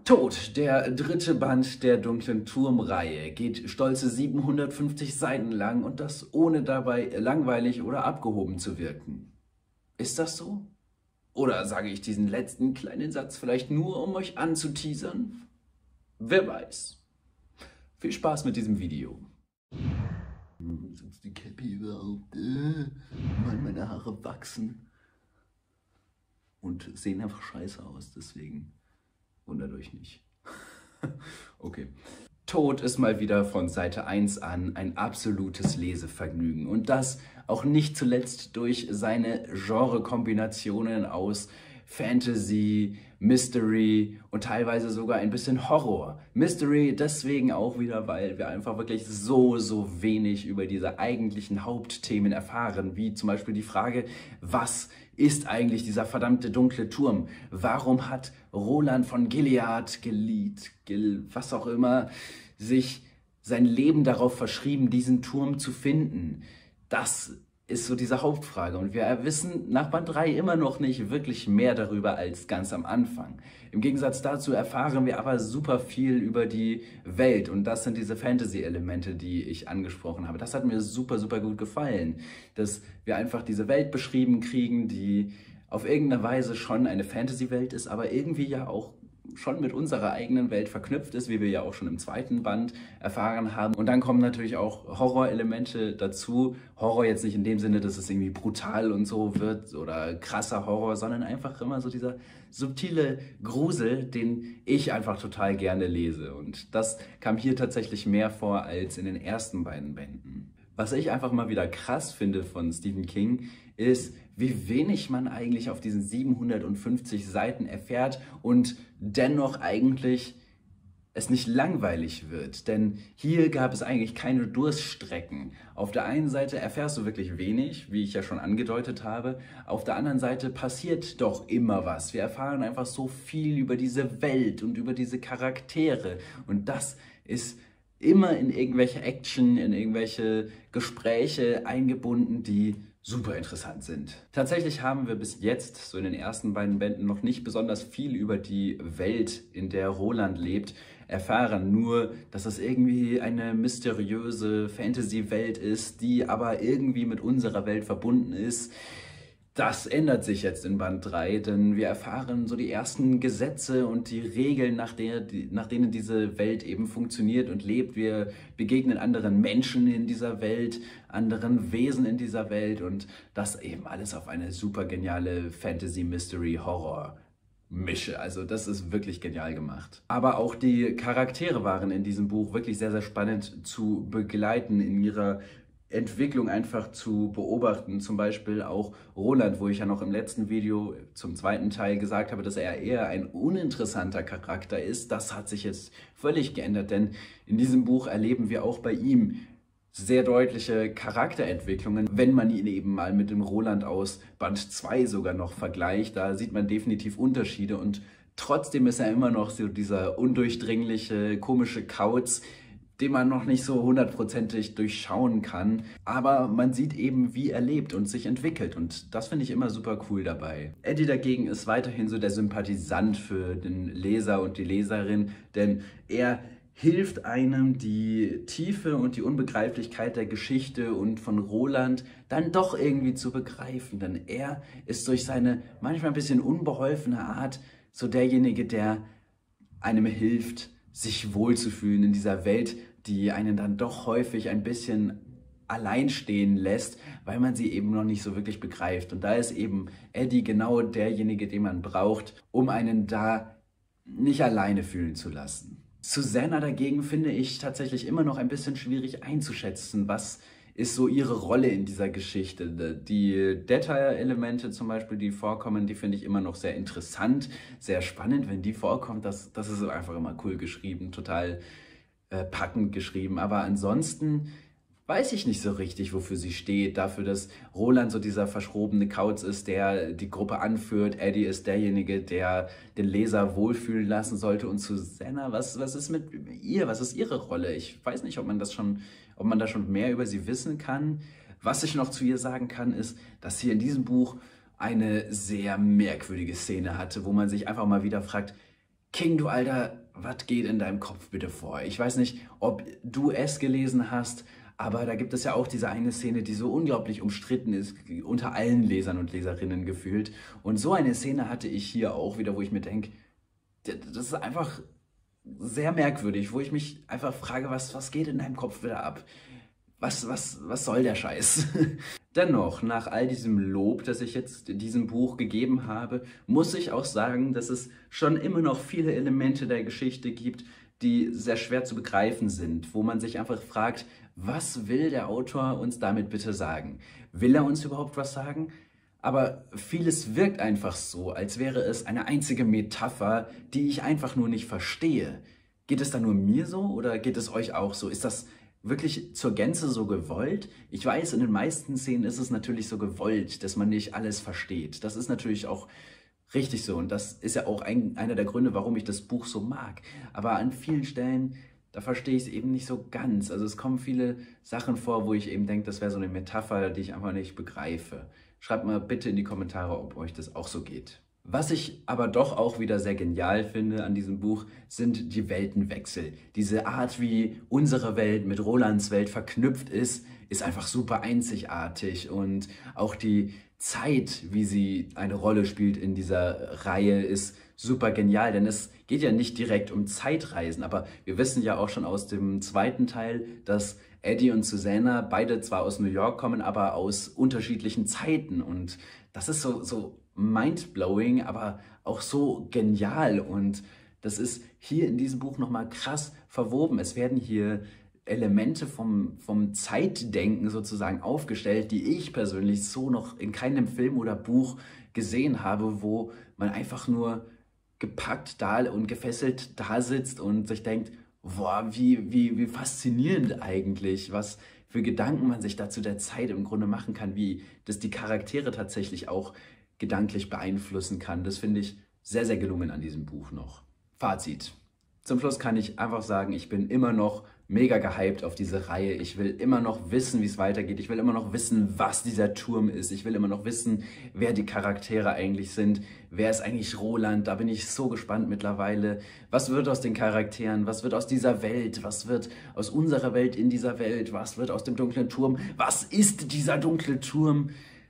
Tod, der dritte Band der Dunklen Turm-Reihe, geht stolze 750 Seiten lang und das ohne dabei langweilig oder abgehoben zu wirken. Ist das so? Oder sage ich diesen letzten kleinen Satz vielleicht nur, um euch anzuteasern? Wer weiß. Viel Spaß mit diesem Video. Ist die Cappy überhaupt? Mann, meine Haare wachsen und sehen einfach scheiße aus, deswegen wundert euch nicht. Okay. Tod ist mal wieder von Seite 1 an ein absolutes Lesevergnügen und das auch nicht zuletzt durch seine Genre-Kombinationen aus Fantasy, Mystery und teilweise sogar ein bisschen Horror. Mystery deswegen auch wieder, weil wir einfach wirklich so wenig über diese eigentlichen Hauptthemen erfahren, wie zum Beispiel die Frage, was ist eigentlich dieser verdammte dunkle Turm? Warum hat Roland von Gilead, was auch immer, sich sein Leben darauf verschrieben, diesen Turm zu finden? Das ist so diese Hauptfrage und wir wissen nach Band 3 immer noch nicht wirklich mehr darüber als ganz am Anfang. Im Gegensatz dazu erfahren wir aber super viel über die Welt und das sind diese Fantasy-Elemente, die ich angesprochen habe. Das hat mir super gut gefallen, dass wir einfach diese Welt beschrieben kriegen, die auf irgendeine Weise schon eine Fantasy-Welt ist, aber irgendwie ja auch schon mit unserer eigenen Welt verknüpft ist, wie wir ja auch schon im zweiten Band erfahren haben. Und dann kommen natürlich auch Horrorelemente dazu. Horror jetzt nicht in dem Sinne, dass es irgendwie brutal und so wird oder krasser Horror, sondern einfach immer so dieser subtile Grusel, den ich einfach total gerne lese. Und das kam hier tatsächlich mehr vor als in den ersten beiden Bänden. Was ich einfach mal wieder krass finde von Stephen King, ist, wie wenig man eigentlich auf diesen 750 Seiten erfährt und dennoch eigentlich es nicht langweilig wird. Denn hier gab es eigentlich keine Durststrecken. Auf der einen Seite erfährst du wirklich wenig, wie ich ja schon angedeutet habe. Auf der anderen Seite passiert doch immer was. Wir erfahren einfach so viel über diese Welt und über diese Charaktere. Und das ist immer in irgendwelche Action, in irgendwelche Gespräche eingebunden, die super interessant sind. Tatsächlich haben wir bis jetzt, so in den ersten beiden Bänden, noch nicht besonders viel über die Welt, in der Roland lebt, erfahren. Nur, dass es irgendwie eine mysteriöse Fantasy-Welt ist, die aber irgendwie mit unserer Welt verbunden ist. Das ändert sich jetzt in Band 3, denn wir erfahren so die ersten Gesetze und die Regeln, nach denen diese Welt eben funktioniert und lebt. Wir begegnen anderen Menschen in dieser Welt, anderen Wesen in dieser Welt und das eben alles auf eine super geniale Fantasy-Mystery-Horror-Mische. Also das ist wirklich genial gemacht. Aber auch die Charaktere waren in diesem Buch wirklich sehr spannend zu begleiten in ihrer Entwicklung einfach zu beobachten, zum Beispiel auch Roland, wo ich ja noch im letzten Video zum zweiten Teil gesagt habe, dass er eher ein uninteressanter Charakter ist. Das hat sich jetzt völlig geändert, denn in diesem Buch erleben wir auch bei ihm sehr deutliche Charakterentwicklungen, wenn man ihn eben mal mit dem Roland aus Band 2 sogar noch vergleicht. Da sieht man definitiv Unterschiede und trotzdem ist er immer noch so dieser undurchdringliche, komische Kauz, den man noch nicht so hundertprozentig durchschauen kann. Aber man sieht eben, wie er lebt und sich entwickelt. Und das finde ich immer super cool dabei. Eddie dagegen ist weiterhin so der Sympathisant für den Leser und die Leserin, denn er hilft einem, die Tiefe und die Unbegreiflichkeit der Geschichte und von Roland dann doch irgendwie zu begreifen. Denn er ist durch seine manchmal ein bisschen unbeholfene Art so derjenige, der einem hilft, sich wohlzufühlen in dieser Welt, die einen dann doch häufig ein bisschen allein stehen lässt, weil man sie eben noch nicht so wirklich begreift. Und da ist eben Eddie genau derjenige, den man braucht, um einen da nicht alleine fühlen zu lassen. Susanna dagegen finde ich tatsächlich immer noch ein bisschen schwierig einzuschätzen, was ist so ihre Rolle in dieser Geschichte. Die Detail-Elemente zum Beispiel, die vorkommen, die finde ich immer noch sehr interessant, sehr spannend, wenn die vorkommt. Das ist einfach immer cool geschrieben, total packend geschrieben. Aber ansonsten weiß ich nicht so richtig, wofür sie steht. Dafür, dass Roland so dieser verschrobene Kauz ist, der die Gruppe anführt. Eddie ist derjenige, der den Leser wohlfühlen lassen sollte. Und Susanna, was ist mit ihr? Was ist ihre Rolle? Ich weiß nicht, ob man da schon mehr über sie wissen kann. Was ich noch zu ihr sagen kann, ist, dass sie in diesem Buch eine sehr merkwürdige Szene hatte, wo man sich einfach mal wieder fragt, King, du Alter, was geht in deinem Kopf bitte vor? Ich weiß nicht, ob du es gelesen hast, aber da gibt es ja auch diese eine Szene, die so unglaublich umstritten ist, unter allen Lesern und Leserinnen gefühlt. Und so eine Szene hatte ich hier auch wieder, wo ich mir denke, das ist einfach sehr merkwürdig, wo ich mich einfach frage, was geht in deinem Kopf wieder ab? Was soll der Scheiß? Dennoch, nach all diesem Lob, das ich jetzt diesem Buch gegeben habe, muss ich auch sagen, dass es schon immer noch viele Elemente der Geschichte gibt, die sehr schwer zu begreifen sind, wo man sich einfach fragt, was will der Autor uns damit bitte sagen? Will er uns überhaupt was sagen? Aber vieles wirkt einfach so, als wäre es eine einzige Metapher, die ich einfach nur nicht verstehe. Geht es da nur mir so oder geht es euch auch so? Ist das wirklich zur Gänze so gewollt? Ich weiß, in den meisten Szenen ist es natürlich so gewollt, dass man nicht alles versteht. Das ist natürlich auch richtig so und das ist ja auch einer der Gründe, warum ich das Buch so mag. Aber an vielen Stellen, da verstehe ich es eben nicht so ganz. Also es kommen viele Sachen vor, wo ich eben denke, das wäre so eine Metapher, die ich einfach nicht begreife. Schreibt mal bitte in die Kommentare, ob euch das auch so geht. Was ich aber doch auch wieder sehr genial finde an diesem Buch, sind die Weltenwechsel. Diese Art, wie unsere Welt mit Rolands Welt verknüpft ist einfach super einzigartig. Und auch die Zeit, wie sie eine Rolle spielt in dieser Reihe, ist super genial. Denn es geht ja nicht direkt um Zeitreisen, aber wir wissen ja auch schon aus dem zweiten Teil, dass Eddie und Susanna beide zwar aus New York kommen, aber aus unterschiedlichen Zeiten. Und das ist so mindblowing, aber auch so genial. Und das ist hier in diesem Buch nochmal krass verwoben. Es werden hier Elemente vom Zeitdenken sozusagen aufgestellt, die ich persönlich so noch in keinem Film oder Buch gesehen habe, wo man einfach nur gepackt da und gefesselt da sitzt und sich denkt, boah, wie faszinierend eigentlich, was für Gedanken man sich da zu der Zeit im Grunde machen kann, wie das die Charaktere tatsächlich auch gedanklich beeinflussen kann. Das finde ich sehr, sehr gelungen an diesem Buch noch. Fazit. Zum Schluss kann ich einfach sagen, ich bin immer noch mega gehypt auf diese Reihe. Ich will immer noch wissen, wie es weitergeht. Ich will immer noch wissen, was dieser Turm ist. Ich will immer noch wissen, wer die Charaktere eigentlich sind. Wer ist eigentlich Roland? Da bin ich so gespannt mittlerweile. Was wird aus den Charakteren? Was wird aus dieser Welt? Was wird aus unserer Welt in dieser Welt? Was wird aus dem dunklen Turm? Was ist dieser dunkle Turm?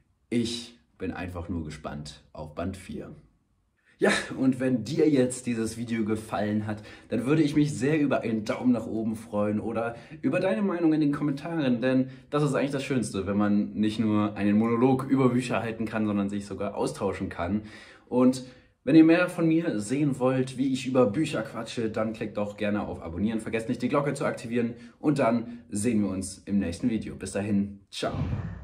Ich bin einfach nur gespannt auf Band 4. Ja, und wenn dir jetzt dieses Video gefallen hat, dann würde ich mich sehr über einen Daumen nach oben freuen oder über deine Meinung in den Kommentaren, denn das ist eigentlich das Schönste, wenn man nicht nur einen Monolog über Bücher halten kann, sondern sich sogar austauschen kann. Und wenn ihr mehr von mir sehen wollt, wie ich über Bücher quatsche, dann klickt doch gerne auf Abonnieren, vergesst nicht die Glocke zu aktivieren und dann sehen wir uns im nächsten Video. Bis dahin, ciao!